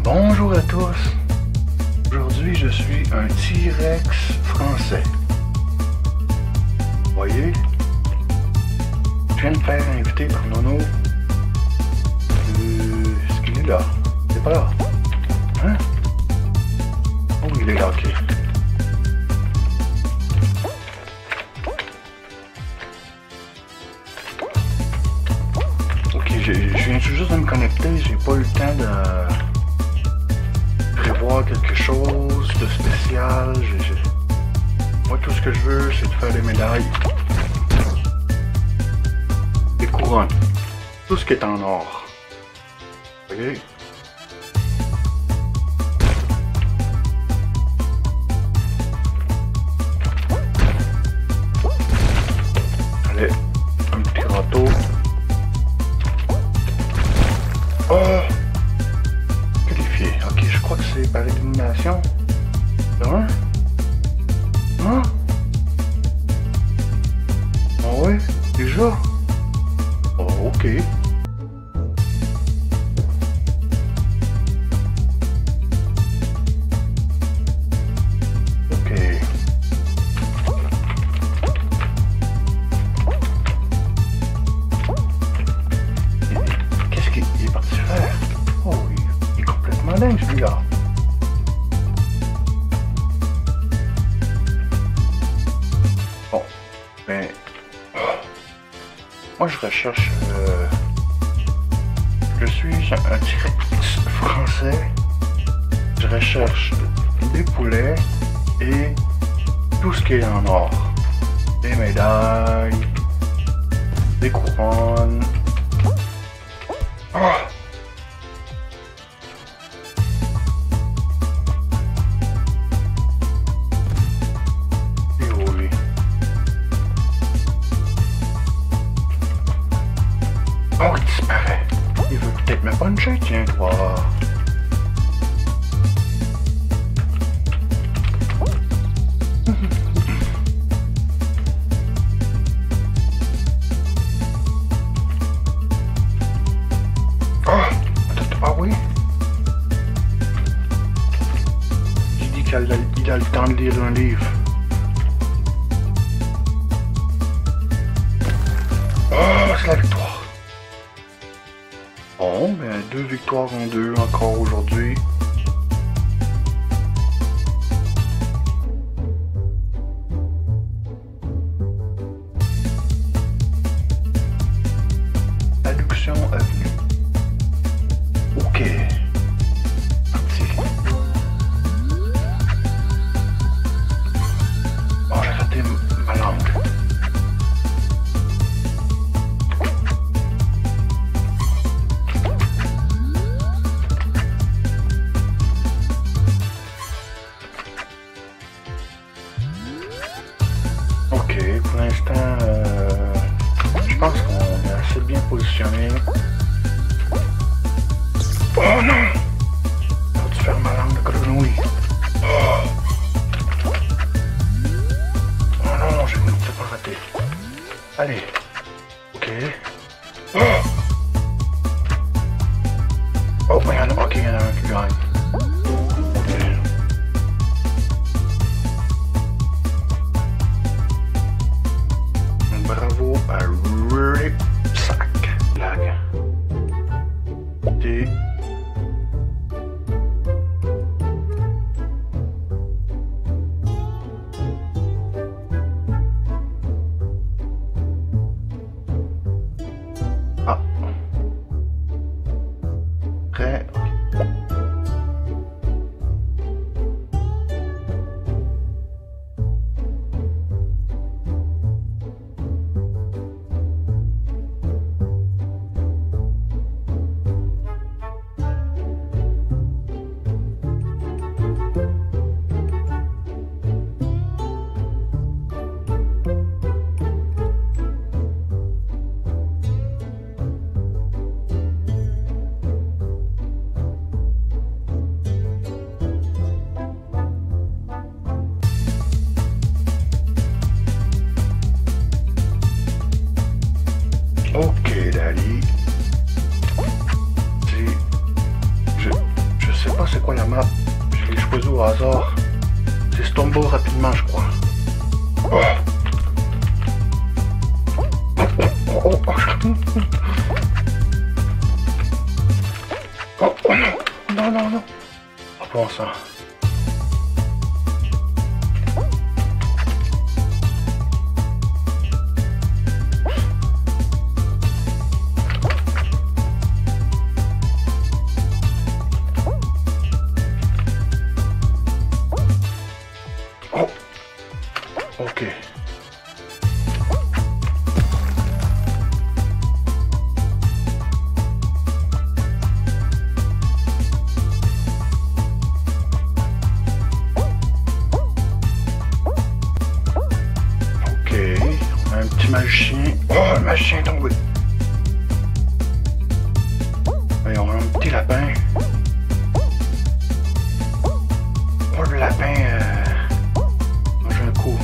Bonjour à tous. Aujourd'hui, je suis un T-Rex français. Vous voyez? Je viens de me faire inviter par Nono. Est-ce qu'il est là? C'est pas là. Hein? Oh, il est là, ok. Ok, je viens juste de me connecter, j'ai pas eu le temps de prévoir quelque chose de spécial. Moi, tout ce que je veux, c'est de faire des médailles, des couronnes, tout ce qui est en or. Vous voyez? Allez, un petit râteau. Oh! Qualifié. Ok, je crois que c'est par élimination. Hein? Hein? Ah ouais? Déjà? Oh, ok. Ok. Qu'est-ce qu'il est parti faire? Oh, il est complètement dingue celui-là. Bon, ben... moi je recherche... je suis un T-Rex français. Je recherche des poulets et tout ce qui est en or. Des médailles, des couronnes. Oh! Et oui. Oh, il disparaît. Il veut peut-être me puncher, tiens, toi. Ah oui? J'ai dit qu'il a le temps de lire un livre. Oh, c'est la victoire. Bon, ben 2 victoires en 2 encore aujourd'hui. Adduction avenue. Ok. Parti. Oh, j'ai raté ma langue. Ok, pour l'instant, je pense qu'on est assez bien positionné. Oh non! J'ai dû faire ma langue de grenouille. Oh, oh non, j'ai pas raté. Allez. Ok. Oh! Oh, mais ok, il y en a un qui gagne. Ok. Bravo à Ripsack. Lag. T. Ah. Prêt. c'est quoi la map? Je l'ai choisi au hasard. C'est Stumble rapidement, je crois. Oh. Oh non, non, non. Oh, bon sang. Oh. Ok. Magicien. Oh, le magicien est tombé. Et on a un petit lapin. Oh, le lapin mange un coup.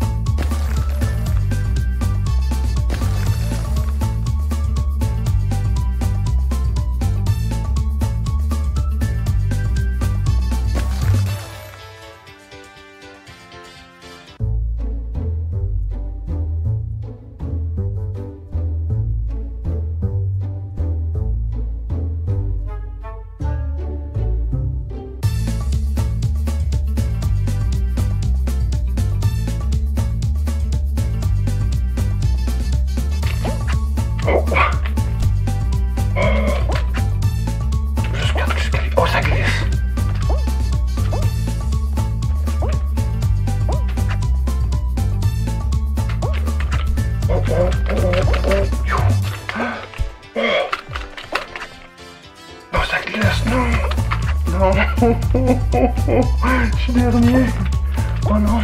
Non, ça glisse, non. Non. Je suis dernier. Oh non.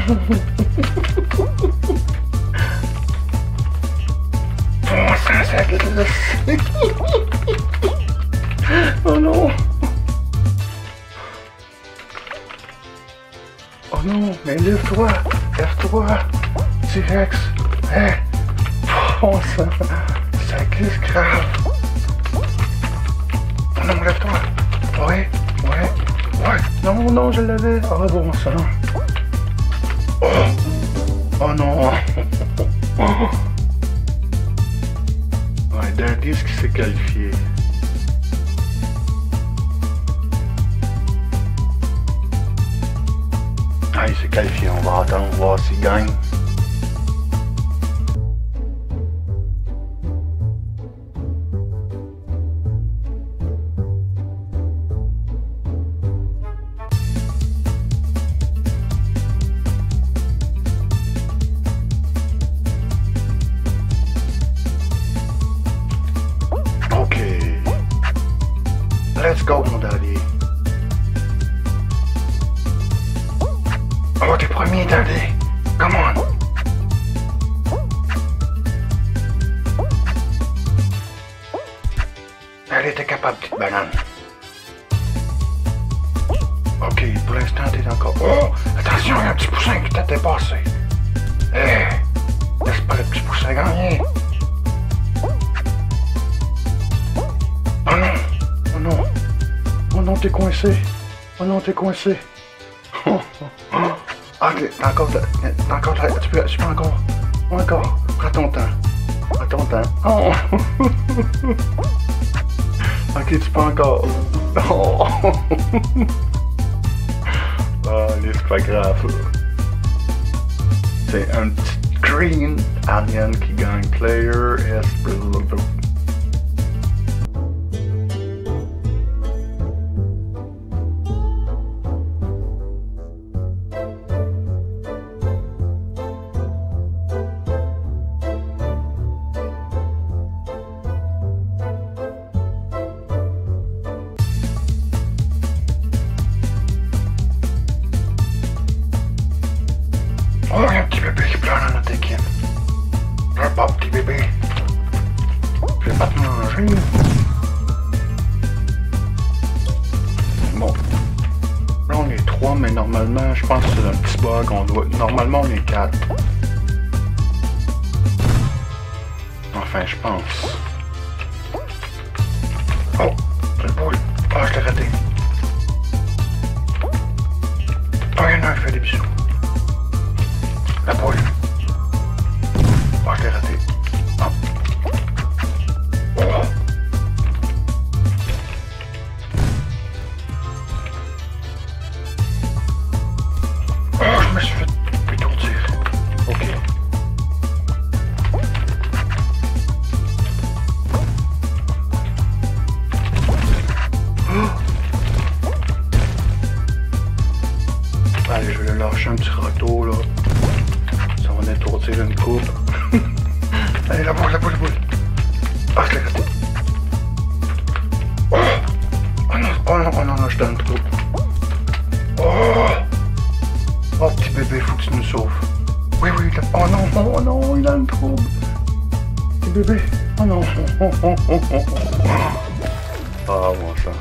Bon sang, ça glisse. Oh non. Oh non, mais lève-toi. Lève-toi. T-Rex. Hein? Bon sang. Ça glisse grave. Oh non, lève-toi. Ouais, ouais, ouais. Non, non, je l'avais. Oh bon sang. Oh, oh non. Ouais, Daddy's qui s'est qualifié. Ah, il s'est qualifié. On va attendre voir s'il gagne. Let's go, mon daddy. Oh, t'es premier, daddy. Come on. Allez, t'es capable, petite banane. Ok, pour l'instant, t'es encore... Oh, attention, il y a un petit poussin qui t'a dépassé. Eh, hey, laisse pas le petit poussin gagner. Oh non. Oh non. Oh non, t'es coincé. Oh non, t'es coincé. Oh, oh, oh. Ah, t'as encore... Tu peux encore... Encore. Prends ton temps. Prends ton temps. Oh. Ok, tu peux encore. Oh. Oh, allez, c'est pas grave. C'est un petit green alien qui gagne player. Yes, oh, il y a un petit bébé qui pleure dans notre équipe. Pleure pas, petit bébé. Je vais pas te manger. Bon. Là, on est 3, mais normalement, je pense que c'est un petit bug. Normalement, on est 4. Enfin, je pense. Oh, le boule. Ah, je l'ai raté. bisous. La boule. Oh, je l'ai raté. Ah. Oh. Oh, je me suis fait étourdir. Ok. Oh. Allez, je vais le lâcher un petit râteau là. Ça va m'étourdir une coupe. Allez, la boule, la boule, la boule. Ah, je l'ai raté. Oh. Oh non, oh non, oh non, non, je donne trop. Oh. Oh, petit bébé, faut que tu nous sauves. Oui, oui, là. Oh non, oh non, il a le trouble. Petit bébé. Oh non. Ah, bon sang.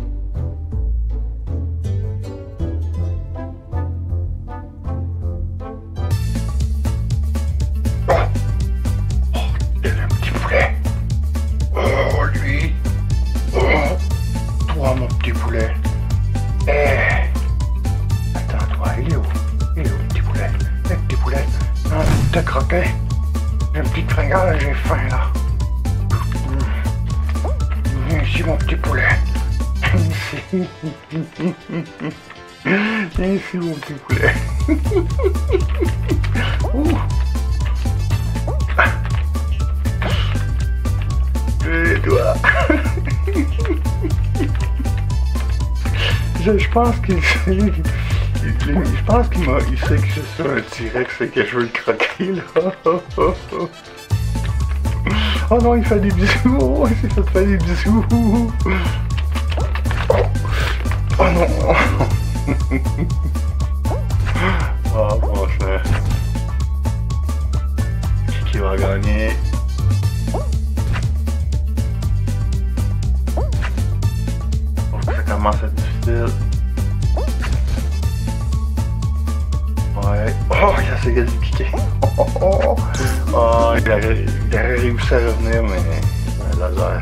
Mon petit poulet. Eh. Attends, toi, il est où? Il est où, le petit poulet? Le petit poulet. Non, te croquet. J'ai une petite fringale, j'ai faim, là. Viens ici, mon petit poulet. Viens ici. Viens ici, mon petit poulet. Ouh. Les doigts. Je pense qu'il sait. Je pense qu'il sait que je suis un T-Rex et que je veux le croquer là. Oh non, il fait des bisous. Oh, il s'est fait faire des bisous. Oh non. Oh franchement. Qui va gagner? Comment c'est difficile. Ouais. Oh, il a essayé de piquer. Oh, il aurait réussi à revenir, mais laser.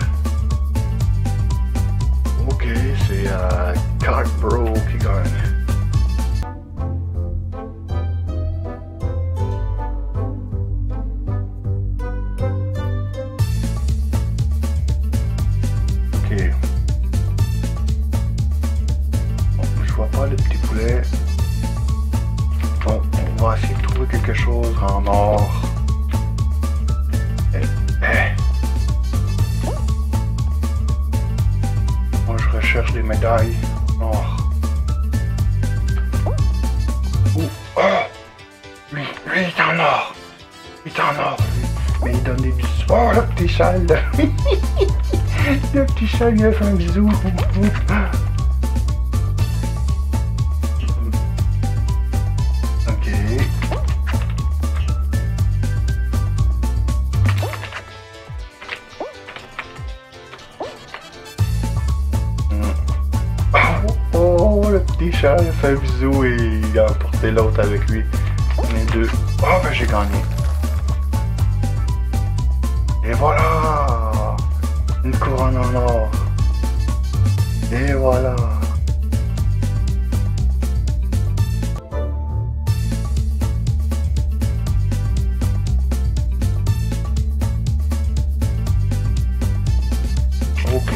Ok, c'est Kart Bro qui gagne. Ok. Pas le petit poulet. Bon, on va essayer de trouver quelque chose en or. Moi je recherche des médailles en or. Oh! Lui il est en or. Il est en or, lui. Mais il donne des bisous. Oh, le petit châle. Le petit châle, il a fait un bisou. Le petit chat, il a fait un bisou et il a emporté l'autre avec lui. On est deux. Oh ben j'ai gagné. Et voilà! Une couronne en or. Et voilà! Ok.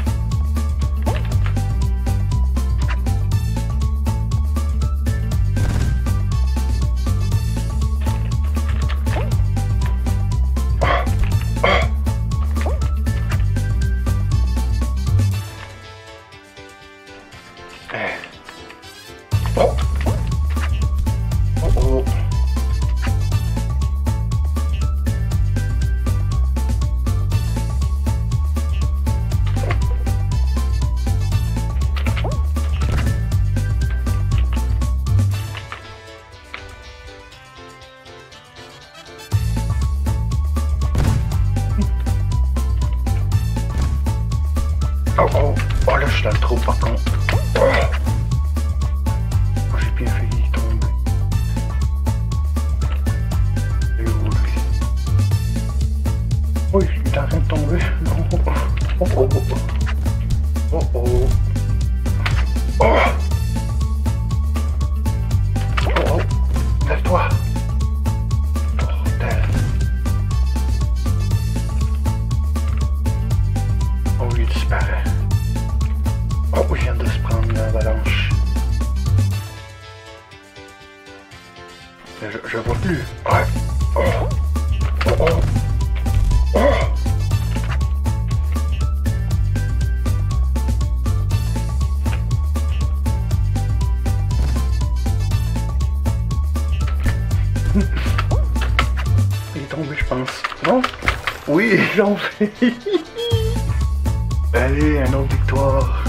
Oh là, je suis dans le trou par contre. Oh, j'ai bien failli tomber. Et où lui? Oui, il est en train de tomber. Oh oh oh. Oh oh. Oh. Oh j'en fais. Allez, une autre victoire.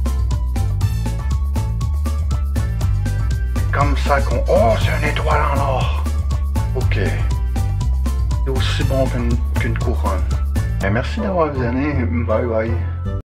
Comme ça qu'on... Oh, c'est une étoile en or. Ok. C'est aussi bon qu'une couronne. Et merci d'avoir visionné. Bye bye.